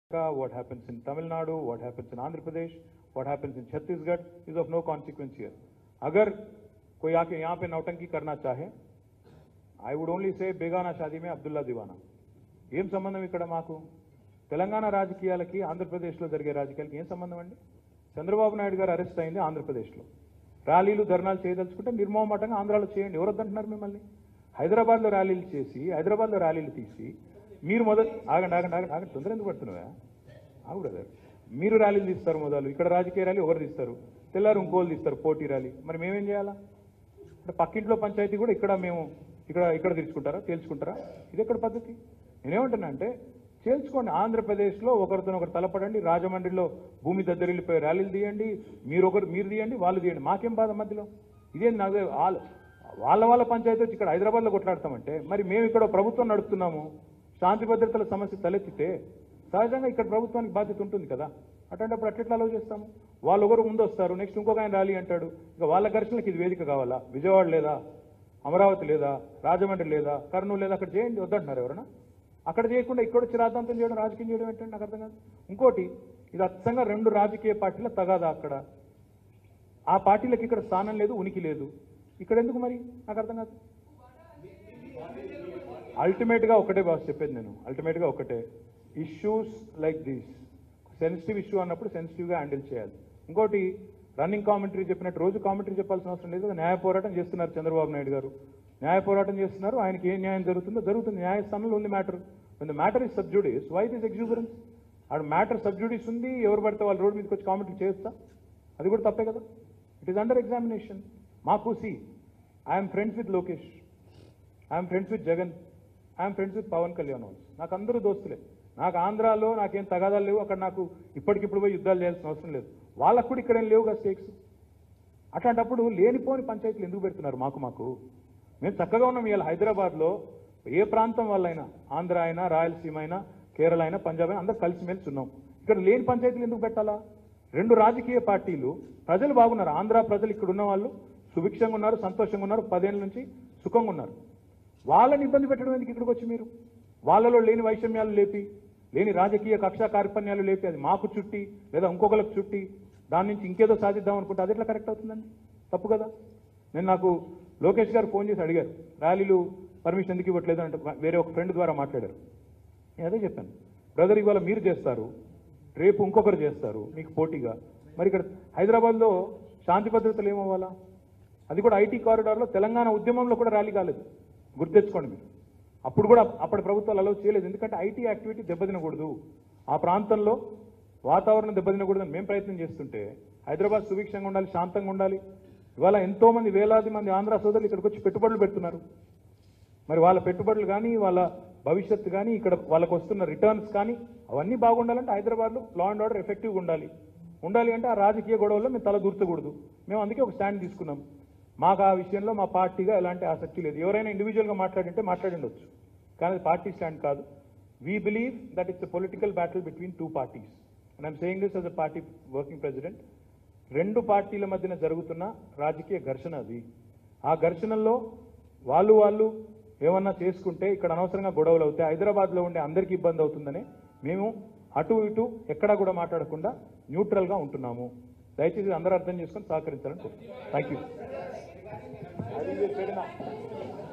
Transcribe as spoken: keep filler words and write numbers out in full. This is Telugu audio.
what happens in Tamil Nadu, what happens in Andhra Pradesh, what happens in Chhattisgarh is of no consequence here. अगर कोई आके यहाँ पे नौटंकी करना चाहे, I would only say बेगाना शादी में अब्दुल्ला दीवाना. ఏం సంబంధం ఇక్కడ మాకు తెలంగాణ రాజకీయాలకి ఆంధ్రప్రదేశ్లో జరిగే రాజకీయాలకి ఏం సంబంధం అండి? చంద్రబాబు నాయుడు గారు అరెస్ట్ అయింది ఆంధ్రప్రదేశ్లో. ర్యాలీలు ధర్నాలు చేయదలుచుకుంటే నిర్మోహమాటంగా ఆంధ్రాలో చేయండి. ఎవరు వద్దంటున్నారు మిమ్మల్ని? హైదరాబాద్లో ర్యాలీలు చేసి హైదరాబాద్లో ర్యాలీలు తీసి మీరు మొదలు ఆగండి ఆగండి ఆగండి ఆగండి తొందర ఎందుకు పడుతున్నావా? ఆగు బ్రదర్. మీరు ర్యాలీలు తీస్తారు మొదలు, ఇక్కడ రాజకీయ ర్యాలీ ఒకరు తీస్తారు, తెల్లారు ఇంకోళ్ళు తీస్తారు పోటీ ర్యాలీ. మరి మేమేం చేయాలా? అంటే పక్కింట్లో పంచాయతీ కూడా ఇక్కడ మేము ఇక్కడ ఇక్కడ తీర్చుకుంటారా తేల్చుకుంటారా? ఇది ఎక్కడ పద్ధతి? నేనేమంటున్నా అంటే చేల్చుకోండి. ఆంధ్రప్రదేశ్లో ఒకరితో ఒకరు తలపడండి, రాజమండ్రిలో భూమి దద్దరిల్లిపోయి ర్యాలీలు తీయండి, మీరు ఒకరు మీరు తీయండి, వాళ్ళు తీయండి, మాకేం బాధ మధ్యలో? ఇదేం నాకు వాళ్ళ వాళ్ళ వాళ్ళ పంచాయతీ వచ్చి ఇక్కడ హైదరాబాద్లో కొట్లాడతామంటే మరి మేము ఇక్కడ ప్రభుత్వం నడుపుతున్నాము, శాంతి భద్రతల సమస్య తలెత్తితే సహజంగా ఇక్కడ ప్రభుత్వానికి బాధ్యత ఉంటుంది కదా. అటువంటిప్పుడు అట్లెట్లా అలవ్ చేస్తాము? వాళ్ళు ఒకరు ముందు వస్తారు, నెక్స్ట్ ఇంకొక ఆయన ర్యాలీ అంటాడు. ఇక వాళ్ళ ఘర్షణలకు ఇది వేదిక కావాలా? విజయవాడ లేదా, అమరావతి లేదా, రాజమండ్రి లేదా, కర్నూలు లేదా, అక్కడ చేయండి వద్దంటున్నారు ఎవరన్నా? అక్కడ చేయకుండా ఇక్కడ వచ్చి రాద్ధాంతం చేయడం, రాజకీయం చేయడం ఏంటంటే నాకు అర్థం కాదు. ఇంకోటి, ఇది అచ్చంగా రెండు రాజకీయ పార్టీల తగాదా. అక్కడ ఆ పార్టీలకు ఇక్కడ స్థానం లేదు, ఉనికి లేదు. ఇక్కడ ఎందుకు మరి నాకు అర్థం కాదు. అల్టిమేట్గా ఒకటే బాస్ చెప్పేది నేను, అల్టిమేట్గా ఒకటే, issues like these sensitive issue అన్నప్పుడు సెన్సిటివ్గా హ్యాండిల్ చేయాలి. ఇంకోటి, రన్నింగ్ కామెంటరీ చెప్పినట్టు రోజు కామెంటరీ చెప్పాల్సిన అవసరం లేదు. న్యాయ పోరాటం చేస్తున్నారు చంద్రబాబు నాయుడు గారు, న్యాయ పోరాటం చేస్తున్నారు. ఆయనకి ఏ న్యాయం జరుగుతుందో జరుగుతుంది. న్యాయస్థానంలో ఉంది matter. The matter is sub judice, why this exuberance? ఆడ మ్యాటర్ సబ్జుడిస్ ఉంది, ఎవరు పడితే వాళ్ళు రోడ్ మీదకి వచ్చి కామెంటరీ చేయొచ్చా? అది కూడా తప్పే కదా. It is under examination. మాకు see I'm friends with Lokesh, I'm friends with Jagan, I'm friends with Pawan Kalyan also. నాకు అందరూ దోస్తులే. నాకు ఆంధ్రాలో నాకేం తగాదాలు లేవు. అక్కడ నాకు ఇప్పటికిప్పుడు పోయి యుద్ధాలు చేయాల్సిన అవసరం లేదు. వాళ్ళకు కూడా ఇక్కడ ఏం లేవు కదా స్టేక్స్. అట్లాంటప్పుడు లేనిపోని పంచాయతీలు ఎందుకు పెడుతున్నారు? మాకు మాకు మేము చక్కగా ఉన్నాం. ఇవాళ హైదరాబాద్లో ఏ ప్రాంతం వాళ్ళైనా, ఆంధ్ర అయినా, రాయలసీమ అయినా, కేరళ అయినా, పంజాబ్ అయినా, అందరూ కలిసిమెలిసి ఉన్నాం. ఇక్కడ లేని పంచాయతీలు ఎందుకు పెట్టాలా? రెండు రాజకీయ పార్టీలు, ప్రజలు బాగున్నారు. ఆంధ్ర ప్రజలు ఇక్కడ ఉన్న వాళ్ళు సుభిక్షంగా ఉన్నారు, సంతోషంగా ఉన్నారు, పదేళ్ళ నుంచి సుఖంగా ఉన్నారు. వాళ్ళని ఇబ్బంది పెట్టడం ఎందుకు ఇక్కడికి వచ్చి మీరు? వాళ్ళలో లేని వైషమ్యాలు లేపి, లేని రాజకీయ కక్షా కార్పణ్యాలు లేపి అది మాకు చుట్టి లేదా ఇంకొకరికి చుట్టి దాని నుంచి ఇంకేదో సాధిద్దాం అనుకుంటే అది ఎట్లా కరెక్ట్ అవుతుందండి? తప్పు కదా. నేను నాకు లోకేష్ గారు ఫోన్ చేసి అడిగారు, ర్యాలీలు పర్మిషన్ ఎందుకు ఇవ్వట్లేదు అంటే వేరే ఒక ఫ్రెండ్ ద్వారా మాట్లాడారు. నేను అదే చెప్పాను, బ్రదర్ ఇవాళ మీరు చేస్తారు, రేపు ఇంకొకరు చేస్తారు మీకు పోటీగా. మరి ఇక్కడ హైదరాబాద్లో శాంతి భద్రతలు ఏమవ్వాలా? అది కూడా ఐటీ కారిడార్లో తెలంగాణ ఉద్యమంలో కూడా ర్యాలీ కాలేదు, గుర్తెచ్చుకోండి మీరు. అప్పుడు కూడా అప్పటి ప్రభుత్వాలు అలౌ చేయలేదు. ఎందుకంటే ఐటీ యాక్టివిటీ దెబ్బతినకూడదు, ఆ ప్రాంతంలో వాతావరణం దెబ్బతినకూడదని మేము ప్రయత్నం చేస్తుంటే హైదరాబాద్ సుభిక్షంగా ఉండాలి, శాంతంగా ఉండాలి. ఇవాళ ఎంతో మంది వేలాది మంది ఆంధ్ర సోదరులు ఇక్కడికి వచ్చి పెట్టుబడులు పెడుతున్నారు. మరి వాళ్ళ పెట్టుబడులు కానీ, వాళ్ళ భవిష్యత్తు కానీ, ఇక్కడ వాళ్ళకు వస్తున్న రిటర్న్స్ కానీ అవన్నీ బాగుండాలంటే హైదరాబాద్లో లా అండ్ ఆర్డర్ ఎఫెక్టివ్గా ఉండాలి. ఉండాలి అంటే ఆ రాజకీయ గొడవల్లో మేము తల దూర్చకూడదు. మేము అందుకే ఒక స్టాండ్ తీసుకున్నాం. మాకు ఆ విషయంలో మా పార్టీగా ఎలాంటి ఆసక్తి లేదు. ఎవరైనా ఇండివిజువల్గా మాట్లాడింటే మాట్లాడిండొచ్చు, కానీ అది పార్టీ స్టాండ్ కాదు. We believe that it's a political battle between two parties and I'm saying this as a party working president. రెండు పార్టీల మధ్యన జరుగుతున్న రాజకీయ ఘర్షణ అది. ఆ ఘర్షణల్లో వాళ్ళు వాళ్ళు ఏమన్నా చేసుకుంటే ఇక్కడ అనవసరంగా గొడవలు అవుతాయి, హైదరాబాద్లో ఉండే అందరికీ ఇబ్బంది అవుతుందని మేము అటు ఇటు ఎక్కడా కూడా మాట్లాడకుండా న్యూట్రల్గా ఉంటున్నాము. దయచేసి అందరూ అర్థం చేసుకొని సహకరించాలని కోరుతున్నాను. Thank you.